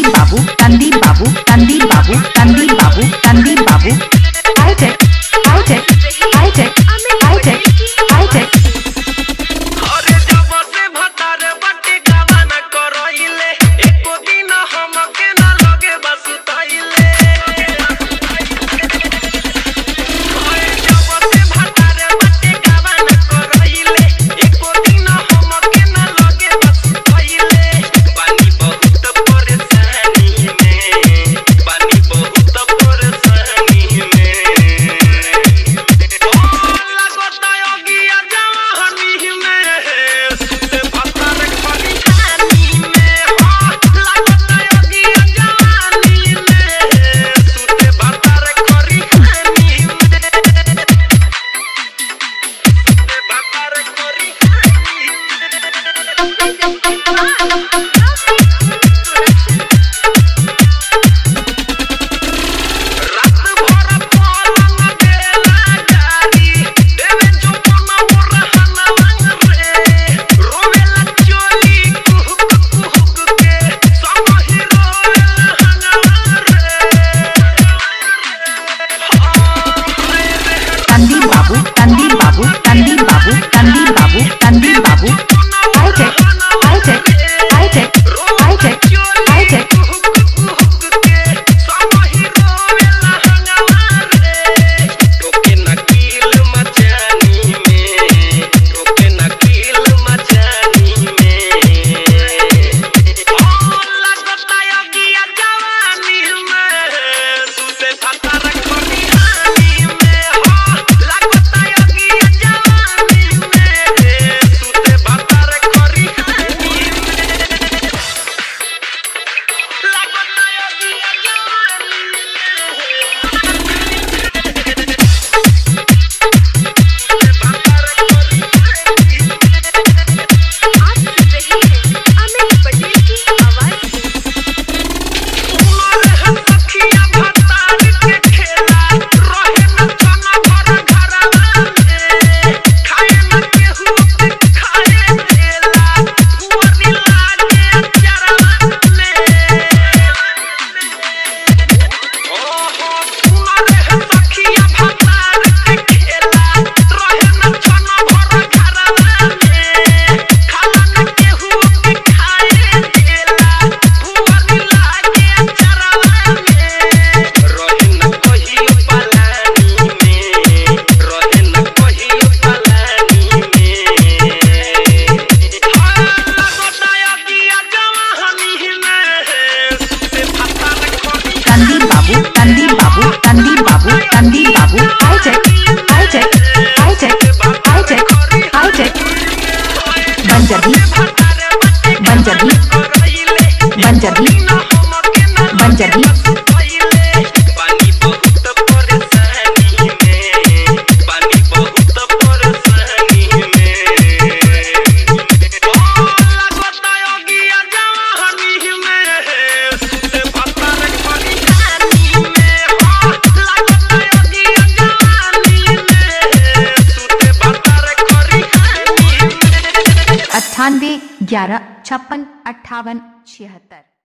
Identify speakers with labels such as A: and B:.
A: बाबू तंदी बाबू तंदी बाबू तंदी बाबू तंदी बाबू hi-tech hi-tech hi-tech hi-tech hi-tech तंदी बाबू तंदी बाबू तंदी बाबू तंदी बाबू hi-tech hi-tech hi-tech hi-tech hi-tech तंदी बाबू तंदी बाबू तंदी बाबू तंदी बाबू hi-tech hi-tech hi-tech hi-tech hi-tech बंजरी बंजरी बंजरी बंजरी #98 11 56 58 76।